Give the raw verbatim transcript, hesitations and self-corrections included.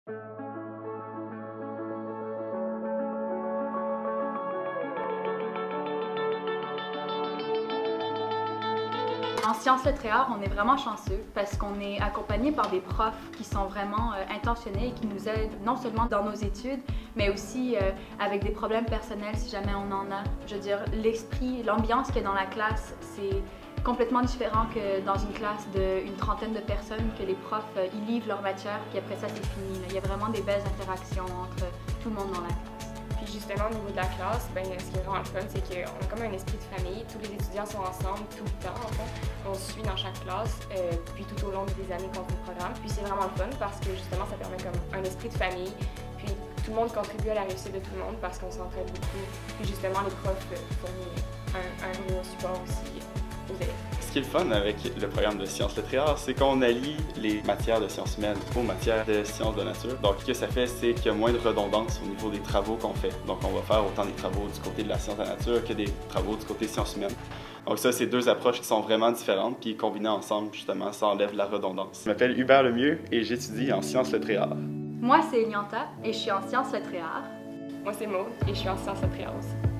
En Sciences Lettres et Arts, on est vraiment chanceux parce qu'on est accompagné par des profs qui sont vraiment euh, intentionnés et qui nous aident non seulement dans nos études, mais aussi euh, avec des problèmes personnels si jamais on en a. Je veux dire, l'esprit, l'ambiance qu'il y a dans la classe, c'est complètement différent que dans une classe d'une trentaine de personnes, que les profs, euh, ils livrent leur matière, puis après ça, c'est fini. Là. Il y a vraiment des belles interactions entre tout le monde dans la classe. Puis justement, au niveau de la classe, ben, ce qui est vraiment le fun, c'est qu'on a comme un esprit de famille. Tous les étudiants sont ensemble tout le temps, en fait. On se suit dans chaque classe, euh, puis tout au long des années qu'on fait le programme. Puis c'est vraiment le fun parce que justement, ça permet comme un esprit de famille. Puis tout le monde contribue à la réussite de tout le monde parce qu'on s'entraide beaucoup. Puis justement, les profs fournissent un, un gros support aussi aux élèves. Ce qui est le fun avec le programme de Sciences Lettres et Arts, c'est qu'on allie les matières de sciences humaines aux matières de sciences de nature. Donc, ce que ça fait, c'est qu'il y a moins de redondance au niveau des travaux qu'on fait. Donc, on va faire autant des travaux du côté de la science de la nature que des travaux du côté sciences humaines. Donc ça, c'est deux approches qui sont vraiment différentes, puis combinées ensemble, justement, ça enlève la redondance. Je m'appelle Hubert Lemieux et j'étudie en Sciences Lettres et Arts. Moi, c'est Elianta et je suis en Sciences Lettres et Arts. Moi, c'est Maud et je suis en Sciences Lettres et Arts aussi.